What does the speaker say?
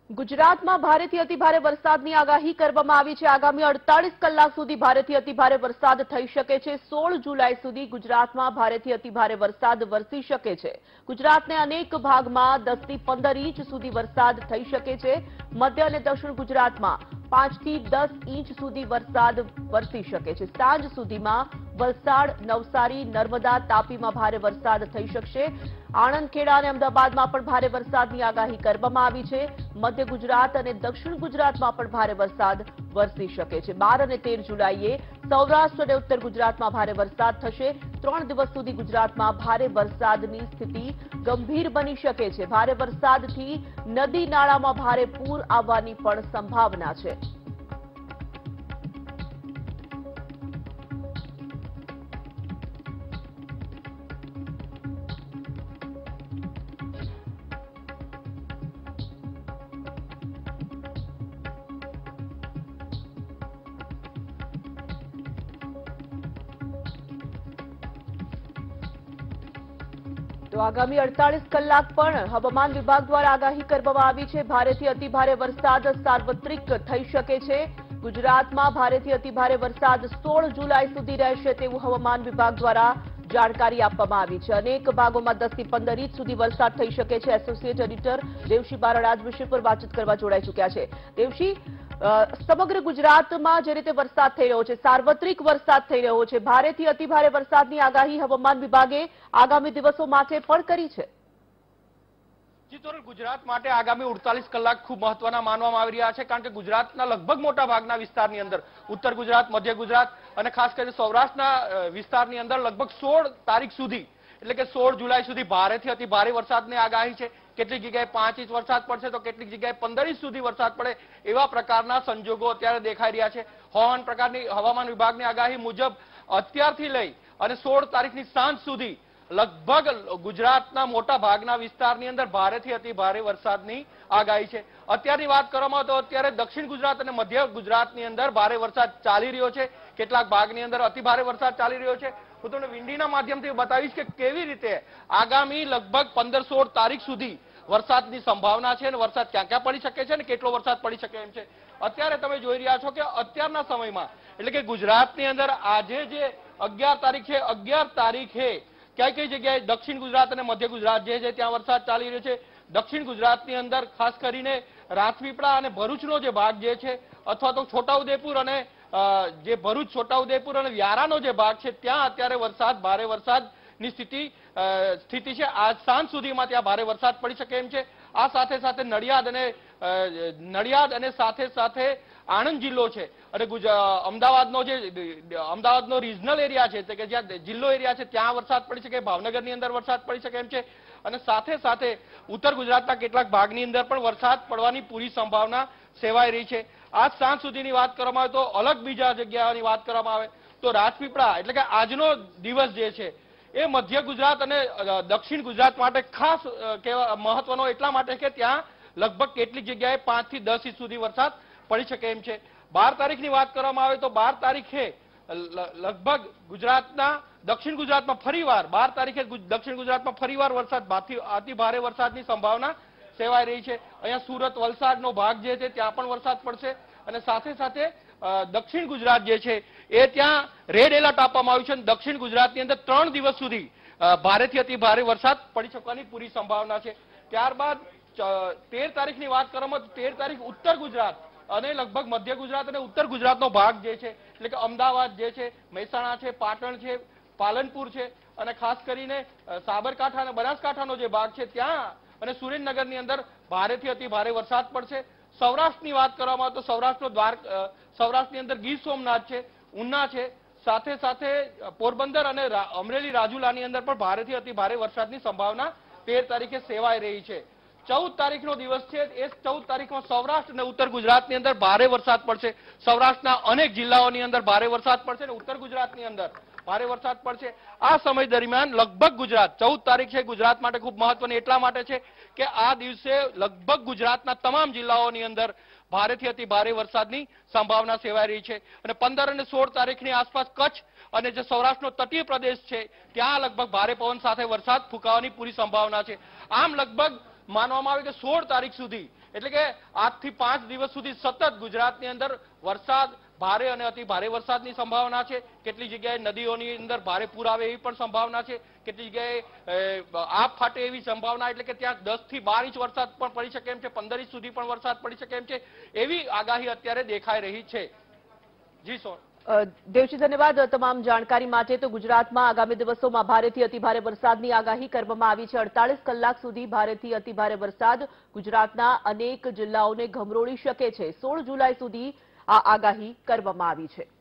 ગુજરાતમાં ભારેથી અતિભારે વરસાદની આગાહી કરવામાં આવી છે। આગામી 48 કલાક સુધી ભારેથી અતિભારે વરસાદ થઈ શકે છે। 16 જુલાઈ સુધી ગુજરાતમાં ભારેથી અતિભારે વરસાદ વરસી શકે છે। ગુજરાતના અનેક ભાગમાં 10 થી 15 ઇંચ સુધી વરસાદ થઈ શકે છે। મધ્ય અને દક્ષિણ ગુજરાતમાં 5 થી 10 ઇંચ સુધી વરસાદ વરસી શકે છે। સાંજ સુધીમાં વલસાડ, નવસારી, નર્મદા, તાપીમાં ભારે વરસાદ થઈ શકશે। આણંદ, ખેડા અને અમદાવાદમાં પણ ભારે વરસાદની આગાહી કરવામાં આવી છે। મધ્ય ગુજરાત અને દક્ષિણ ગુજરાતમાં પણ ભારે વરસાદ વરસી શકે છે। 12 અને 13 જુલાઈએ સૌરાષ્ટ્ર અને ઉત્તર ગુજરાતમાં ભારે વરસાદ થશે। 3 દિવસ સુધી ગુજરાતમાં ભારે વરસાદની સ્થિતિ ગંભીર બની શકે છે। ભારે વરસાદથી નદી નાળામાં ભારે પૂર આવવાની પણ સંભાવના છે। તો આગામી 48 કલાક પણ હવામાન વિભાગ દ્વારા આગાહી કરવામાં આવી છે। ભારેથી અતિભારે વરસાદ સાર્વત્રિક થઈ શકે છે। ગુજરાતમાં ભારેથી અતિભારે વરસાદ 16 જુલાઈ સુધી રહેશે તેવું હવામાન વિભાગ દ્વારા જાણકારી આપવામાં આવી છે। અનેક ભાગોમાં 10 થી 15 ઇંચ સુધી વરસાદ થઈ શકે છે। એસોસિએટ એડિટર દેવશી બારડ આજ વિષય પર વાતચીત કરવા જોડાઈ ચૂક્યા છે। દેવશી, સમગ્ર ગુજરાતમાં જે રીતે વરસાદ થઈ રહ્યો છે, સાર્વત્રિક વરસાદ થઈ રહ્યો છે, ભારેથી અતિભારે વરસાદની આગાહી હવામાન વિભાગે આગામી દિવસો માટે પણ કરી છે। ગુજરાત માટે આગામી 48 કલાક ખૂબ મહત્વના માનવામાં આવી રહ્યા છે, કારણ કે ગુજરાતના લગભગ મોટા ભાગના વિસ્તારની અંદર, ઉત્તર ગુજરાત, મધ્ય ગુજરાત અને ખાસ કરીને સૌરાષ્ટ્રના વિસ્તારની અંદર લગભગ 16 તારીખ સુધી, એટલે કે 16 જુલાઈ સુધી ભારેથી અતિ ભારે વરસાદની આગાહી છે। કેટલીક જગ્યાએ 5 ઇંચ વરસાદ પડશે તો કેટલીક જગ્યાએ 15 ઇંચ સુધી વરસાદ પડે એવા પ્રકારના સંજોગો અત્યારે દેખાઈ રહ્યા છે। હવામાન વિભાગની આગાહી મુજબ અત્યારથી લઈ અને 16 તારીખની સાંજ સુધી લગભગ ગુજરાતના મોટા ભાગના વિસ્તારની અંદર ભારેથી અતિ ભારે વરસાદની આગાહી છે। અત્યારની વાત કરવામાં તો અત્યારે દક્ષિણ ગુજરાત અને મધ્ય ગુજરાતની અંદર ભારે વરસાદ ચાલી રહ્યો છે। કેટલાક ભાગની અંદર અતિ ભારે વરસાદ ચાલી રહ્યો છે। હું તમને વિંડીના માધ્યમથી બતાવીશ કે કેવી રીતે આગામી લગભગ 15-16 તારીખ સુધી વરસાદની સંભાવના છે અને વરસાદ ક્યાં ક્યાં પડી શકે છે અને કેટલો વરસાદ પડી શકે એમ છે। અત્યારે તમે જોઈ રહ્યા છો કે અત્યારના સમયમાં, એટલે કે ગુજરાતની અંદર આજે જે 11 તારીખ છે, 11 તારીખે કઈ જગ્યાએ દક્ષિણ ગુજરાત અને મધ્ય ગુજરાત જે છે ત્યાં વરસાદ ચાલી રહ્યો છે। દક્ષિણ ગુજરાતની અંદર ખાસ કરીને રાજપીપળા અને ભરૂચનો જે ભાગ જે છે, અથવા તો છોટાઉદેપુર અને જે ભરૂચ, છોટાઉદેપુર અને વ્યારાનો જે ભાગ છે ત્યાં અત્યારે ભારે વરસાદની સ્થિતિ છે। આજ સાંજ સુધીમાં ત્યાં ભારે વરસાદ પડી શકે એમ છે। આ સાથે સાથે નડિયાદ અને સાથે સાથે આણંદ જિલ્લો છે અને અમદાવાદનો રિજનલ એરિયા છે, કે જ્યાં જિલ્લો એરિયા છે ત્યાં વરસાદ પડી શકે, ભાવનગરની અંદર વરસાદ પડી શકે એમ છે અને સાથે સાથે ઉત્તર ગુજરાતના કેટલાક ભાગની અંદર પણ વરસાદ પડવાની પૂરી સંભાવના સેવાઈ રહી છે। આજ સાંજ સુધીની વાત કરવામાં આવે તો અલગ બીજા જગ્યાની વાત કરવામાં આવે તો રાજપીપળા, એટલે કે આજનો દિવસ જે છે એ મધ્ય ગુજરાત અને દક્ષિણ ગુજરાત માટે ખાસ મહત્વનો એટલા માટે કે ત્યાં લગભગ કેટલીક જગ્યાએ 5 થી 10 ઇંચ સુધી વરસાદ પડી શકે એમ છે। 12 તારીખની વાત કરવામાં આવે તો 12 તારીખે લગભગ ગુજરાતના દક્ષિણ ગુજરાતમાં ફરીવાર 12 તારીખે દક્ષિણ ગુજરાતમાં ફરીવાર વરસાદ, અતિ ભારે વરસાદની સંભાવના સેવાઈ રહી છે। અહીંયા સુરત, વલસાડનો ભાગ જે છે ત્યાં પણ વરસાદ પડશે અને સાથે સાથે દક્ષિણ ગુજરાત જે છે એ ત્યાં રેડ એલર્ટ આપવામાં આવ્યું છે અને દક્ષિણ ગુજરાતની અંદર 3 દિવસ સુધી ભારેથી અતિ ભારે વરસાદ પડી શકવાની પૂરી સંભાવના છે। ત્યારબાદ 13 તારીખની વાત કરવામાં, 13 તારીખ ઉત્તર ગુજરાત અને લગભગ મધ્ય ગુજરાત અને ઉત્તર ગુજરાતનો ભાગ જે છે, એટલે કે અમદાવાદ જે છે, મહેસાણા છે, પાટણ છે, પાલનપુર છે અને ખાસ કરીને સાબરકાંઠા અને બનાસકાંઠાનો જે ભાગ છે ત્યાં અને સુરેન્દ્રનગરની અંદર ભારેથી અતિ ભારે વરસાદ પડશે। સૌરાષ્ટ્રની વાત કરવામાં તો સૌરાષ્ટ્રની અંદર ગીર સોમનાથ છે, ઉના છે, સાથે સાથે પોરબંદર અને અમરેલી, રાજુલાની અંદર પણ ભારેથી અતિ ભારે વરસાદની સંભાવના 13 તારીખે સેવાઈ રહી છે। 14 તારીખનો દિવસ છે, એ 14 તારીખમાં સૌરાષ્ટ્ર અને ઉત્તર ગુજરાતની અંદર ભારે વરસાદ પડશે। સૌરાષ્ટ્રના અનેક જિલ્લાઓની અંદર ભારે વરસાદ પડશે અને ઉત્તર ગુજરાતની અંદર ભારે વરસાદ પડશે। આ સમય દરમિયાન લગભગ ગુજરાત, 14 તારીખ છે ગુજરાત માટે ખૂબ મહત્વની એટલા માટે છે કે આ દિવસે લગભગ ગુજરાતના તમામ જિલ્લાઓની અંદર ભારેથી અતિ ભારે વરસાદની સંભાવના સેવાઈ રહી છે અને 15 અને 16 તારીખની આસપાસ કચ્છ અને જે સૌરાષ્ટ્રનો તટીય પ્રદેશ છે ત્યાં લગભગ ભારે પવન સાથે વરસાદ ફૂંકાવાની પૂરી સંભાવના છે। આમ લગભગ માનવામાં આવે કે 16 તારીખ સુધી એટલે કે આજથી 5 દિવસ સુધી સતત ગુજરાતની અંદર વરસાદ, ભારે અને અતિ ભારે વરસાદની સંભાવના છે। કેટલી જગ્યાએ નદીઓની અંદર ભારે પૂર આવે એવી પણ સંભાવના છે। કેટલી જગ્યાએ આબ ફાટે એવી સંભાવના, એટલે કે ત્યાં 10 થી 12 ઇંચ વરસાદ પણ પડી શકે એમ છે, 15 ઇંચ સુધી પણ વરસાદ પડી શકે એમ છે, એવી આગાહી અત્યારે દેખાઈ રહી છે। જી સોન દેવજી, ધન્યવાદ તમામ જાણકારી માટે। તો ગુજરાતમાં આગામી દિવસોમાં ભારેથી અતિભારે વરસાદની આગાહી કરવામાં આવી છે। 48 કલાક સુધી ભારેથી અતિભારે વરસાદ ગુજરાતના અનેક જિલ્લાઓને ગમરોળી શકે છે। 16 જુલાઈ સુધી આ આગાહી કરવામાં આવી છે।